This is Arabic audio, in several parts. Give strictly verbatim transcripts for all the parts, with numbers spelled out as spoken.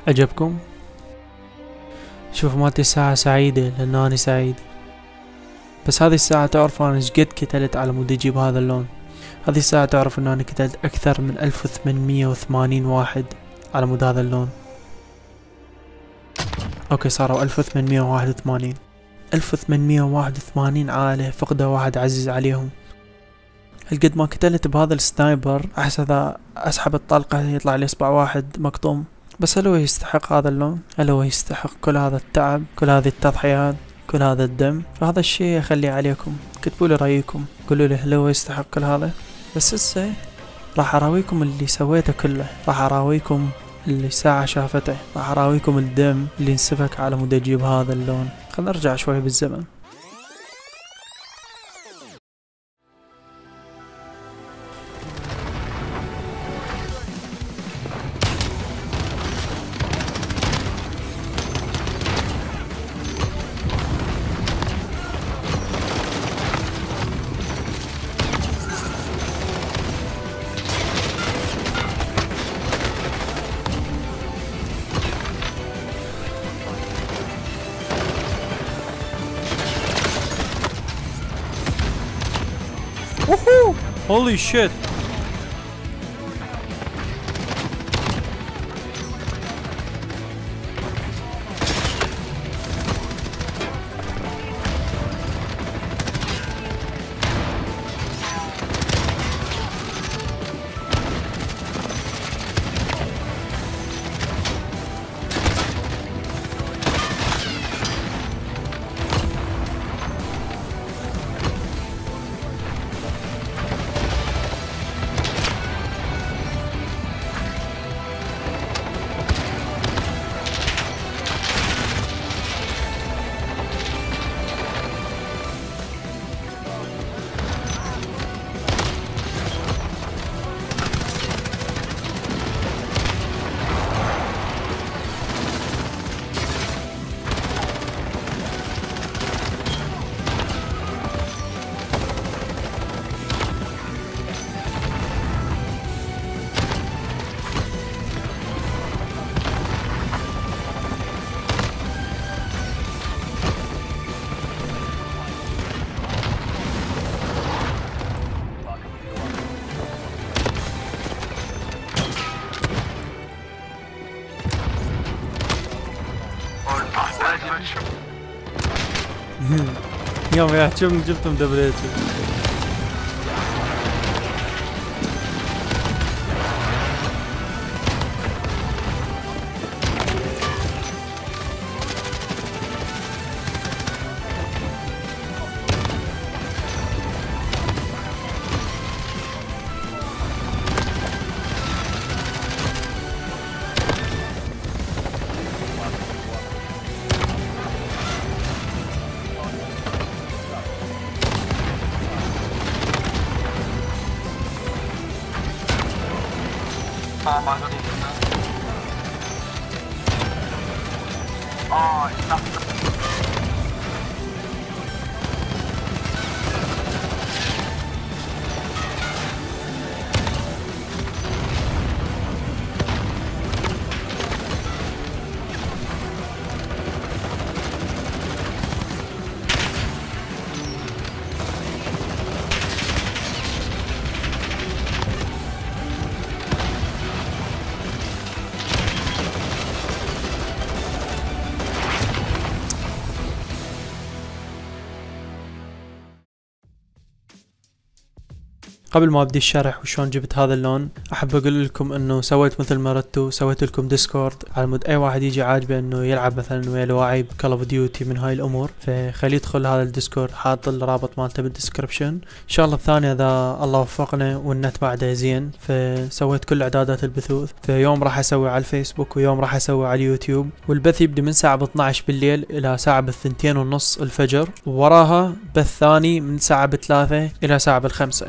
عجبكم؟ شوف مالتي الساعة سعيدة لأن أنا سعيد، بس هذه الساعة تعرف أنا ايش قد كتلت على مود أجيب هذا اللون. هذه الساعة تعرف أن أنا كتلت أكثر من ألف وثمانمية وثمانين واحد على مود هذا اللون. أوكي صاروا ألف وثمانمية وواحد وثمانين. ألف وثمانمية وواحد وثمانين عائلة فقدوا واحد عزيز عليهم. هالقد ما كتلت بهذا السنايبر أحس إذا أسحب الطلقة يطلع لي إصبع واحد مقطوم. بس هل هو يستحق هذا اللون؟ هل هو يستحق كل هذا التعب، كل هذه التضحيات، كل هذا الدم؟ فهذا الشيء أخليه عليكم، كتبوا لي رأيكم، قولوا لي هل هو يستحق كل هذا؟ بس هسه راح أراويكم اللي سويته كله، راح أراويكم اللي ساعة شافته، راح أراويكم الدم اللي انسفك على مود أجيب هذا اللون. خلنا نرجع شوي بالزمن. Woohoo! Holy shit! يوم يحجم جبتهم دبليتي. 아 맞아. 아 있다. قبل ما ابدي الشرح وشون جبت هذا اللون، احب اقول لكم انه سويت مثل ما ردتوا، سويت لكم ديسكورد على مود اي واحد يجي عاجبه انه يلعب مثلا ويا لواعيب كول اوف ديوتي من هاي الامور، فخليه يدخل هذا الديسكورد، حاط الرابط مالته بالديسكربشن. ان شاء الله الثانيه اذا الله وفقنا والنت بعده زين، فسويت كل اعدادات البثوث، فيوم راح اسوي على الفيسبوك ويوم راح اسوي على اليوتيوب، والبث يبدي من ساعه اثنعش بالليل الى ساعه بالثنتين ونص الفجر، ووراها بث ثاني من ساعه بثلاثة الى ساعه بالخمسة. ها طبعا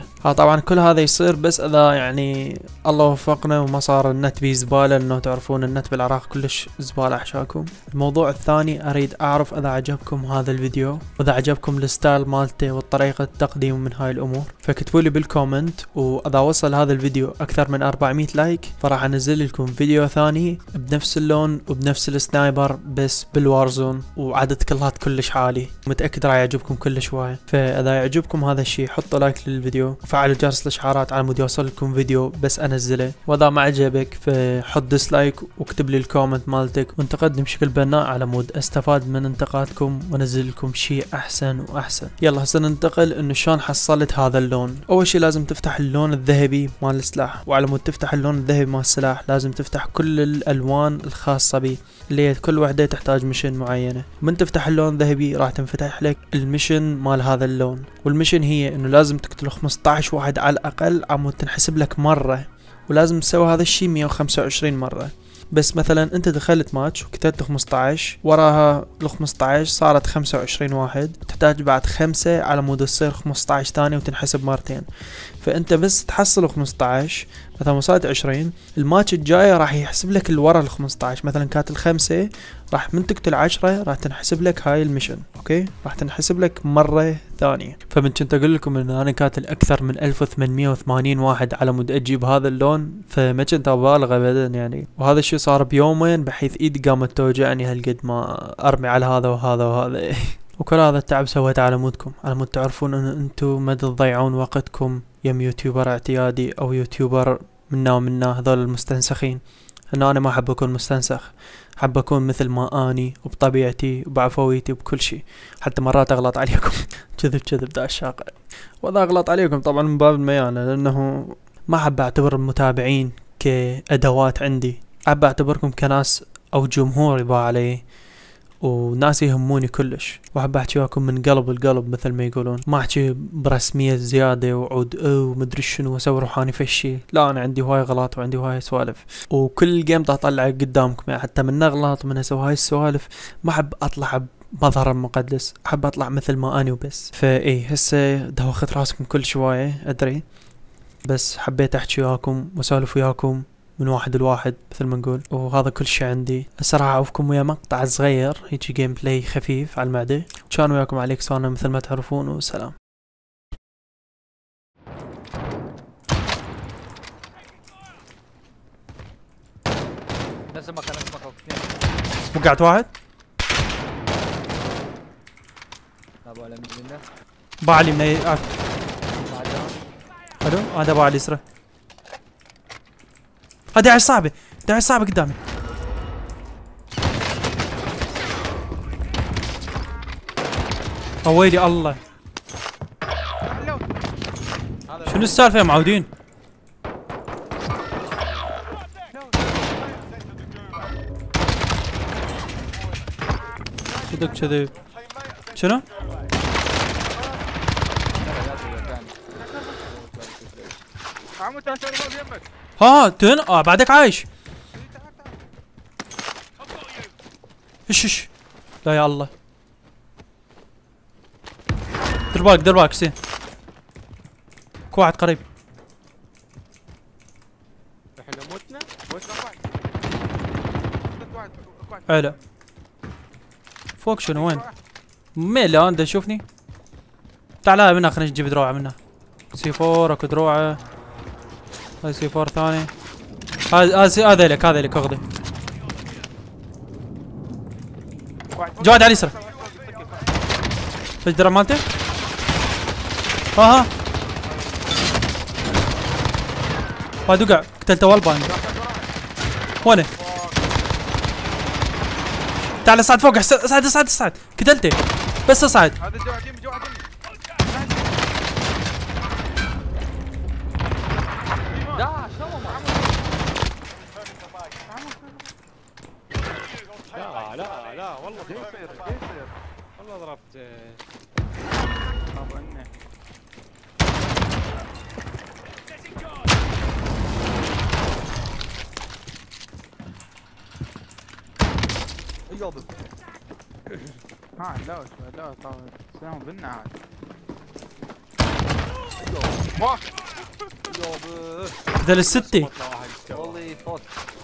طبعا كل هذا يصير بس اذا يعني الله وفقنا وما صار النت بيه زبالة، لانه تعرفون النت بالعراق كلش زبالة احشاكم. الموضوع الثاني اريد اعرف اذا عجبكم هذا الفيديو واذا عجبكم الستايل مالته والطريقة التقديم من هاي الامور، فكتبوا لي بالكومنت، واذا وصل هذا الفيديو اكثر من أربعمية لايك فراح انزل لكم فيديو ثاني بنفس اللون وبنفس السنايبر بس بالوارزون وعدد كلات كلش عالي، متأكد راح يعجبكم كلش وايد. فاذا يعجبكم هذا الشيء حطوا لايك للفيديو وفعلوا جرس الاشعارات على مود يوصل لكم فيديو بس انزله، واذا ما عجبك فحط ديسلايك واكتب لي الكومنت مالتك وانتقدني بشكل بناء على مود استفاد من انتقادكم وانزل لكم شيء احسن واحسن. يلا هسه ننتقل انه شلون حصلت هذا اللون. اول شيء لازم تفتح اللون الذهبي مال السلاح، وعلى مود تفتح اللون الذهبي مال السلاح لازم تفتح كل الالوان الخاصة به اللي هي كل وحدة تحتاج ميشن معينة. من تفتح اللون الذهبي راح تنفتح لك الميشن مال هذا اللون، والميشن هي انه لازم تقتل خمسطعش واحد على الاقل عمود تنحسب لك مرة، ولازم تسوي هذا الشيء مية وخمسة وعشرين مرة. بس مثلا انت دخلت ماتش وقتلت خمسطعش، وراها ال خمسطعش صارت خمسة وعشرين واحد، تحتاج بعد خمسة على مود تصير خمسطعش ثاني وتنحسب مرتين. فانت بس تحصل خمسطعش مثلا وصلت عشرين، الماتش الجاي راح يحسب لك الورا ال خمسطعش، مثلا كانت الخمسة راح من تقتل عشرة راح تنحسب لك هاي الميشن، اوكي راح تنحسب لك مرة ثانية. فمن كنت اقول لكم ان انا قاتل اكثر من ألف وثمانمية وثمانين واحد على مود اجيب هذا اللون، فما كنت ابالغ ابدا يعني. وهذا الشيء صار بيومين بحيث ايدي قامت توجعني هالقد ما ارمي على هذا وهذا وهذا وكل هذا التعب سويته على مودكم، على مود تعرفون ان انتم ما تضيعون وقتكم يم يوتيوبر اعتيادي او يوتيوبر منا ومنا هذول المستنسخين. ان انا ما احب اكون مستنسخ، احب اكون مثل ما اني وبطبيعتي وبعفويتي وبكل شيء، حتى مرات اغلط عليكم كذب كذب دا الشاقع، واذا اغلط عليكم طبعا من باب الميانة، لانه ما احب اعتبر المتابعين كادوات عندي، احب اعتبركم كناس او جمهور يبا علي وناس يهموني كلش، واحب احكي وياكم من قلب القلب مثل ما يقولون، ما احكي برسمية زيادة وعود او مدري شنو واسوي روحاني فشي، لا انا عندي هواي غلط وعندي هواي سوالف، وكل جيم دا اطلع قدامكم يعني حتى من اغلط ومن اسوي هاي السوالف ما احب اطلع بمظهر مقدس، احب اطلع مثل ما اني وبس. فاي هسه دوخت راسكم كل شوية ادري، بس حبيت احكي وياكم واسولف وياكم من واحد لواحد مثل ما نقول، وهذا كل شيء عندي. هسه راح اعوفكم ويا مقطع صغير هيجي جيم بلاي خفيف على المعدة، كان وياكم عليك سوانا مثل ما تعرفون، وسلام. نفس المكان نفس المكان وقعت واحد ابو على منه باعلي من اي حلو. هذا باعلي يسره، هذا عايش صعبة، ده عايش صعبة قدامي. ويلي الله شنو السالفة يا معودين؟ كذب كذب شنو؟ ها تن اه بعدك عايش. ايش ايش لا يا الله، دير بالك دير بالك زين، كو واحد قريب. احنا موتنا موتنا واحد واحد علا فوق شنو وين؟ مين لا انت شوفني، تعال هاي منها خلينا نجيب دروعه منها. سي فور اكو دروعه، هاي سي فور ثاني، هذا هذا لك هذا لك اخذه. جواد على اليسار فجدرة مالته. ها ها هذا وقع قتلته والبان. وينه؟ تعال اصعد فوق، اصعد اصعد اصعد قتلته بس اصعد. هذا جو عديم جو عديم لا شو لا لا لا والله كيفر كيفر والله ضربت ابو انه يابا ها لا لا طاول سلام بالنعال. يابا ذا الستة. بطلع واحد كمان. والله فوت